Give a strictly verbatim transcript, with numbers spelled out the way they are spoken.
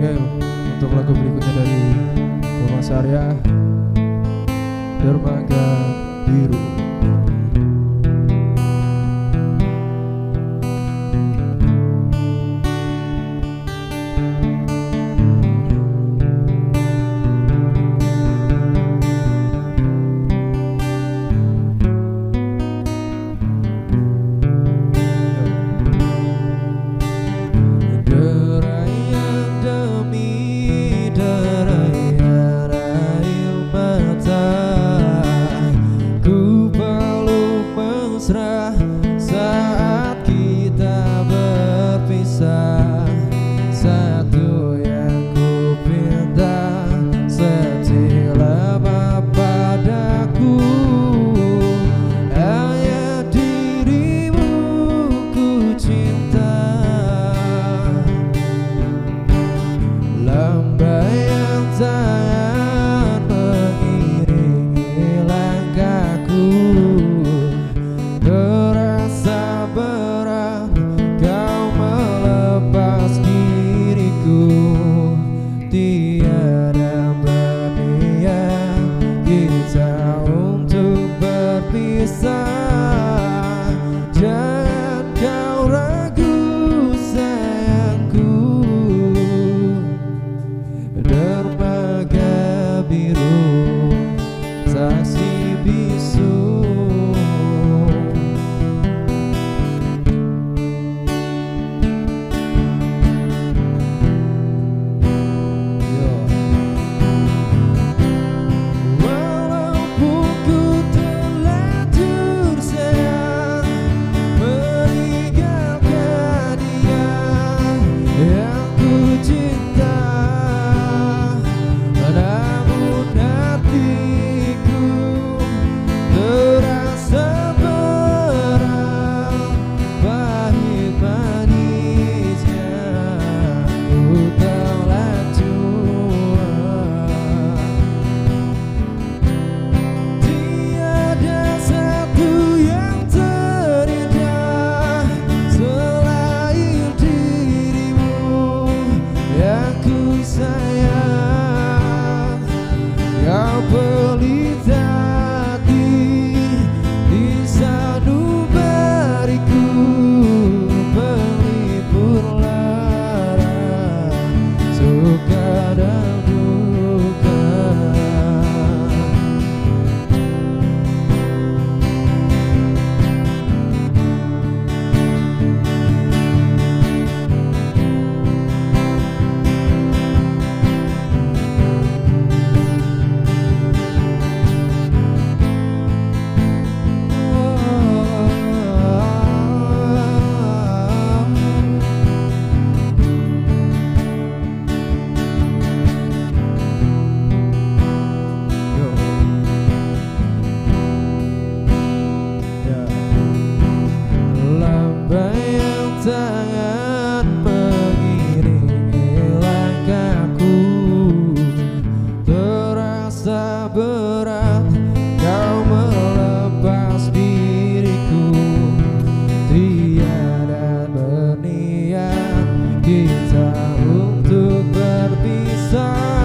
Oke, untuk lagu berikutnya dari Thomas Arya, Dermaga Biru. Saat kita berpisah, satu yang ku pinta setia padaku, hanya dirimu ku cinta. Lambaian tangan mengiringi langkahku, terasa berat kau melepas diriku. Tiada berniat kita untuk berpisah. Jangan kau ragu sayangku, dermaga biru saksi bisu. Kau pelita hati di sanubariku, pelipur lara suka dan duka. Tangan mengiringi langkahku, terasa berat kau melepas diriku. Tiada berniat kita untuk berpisah.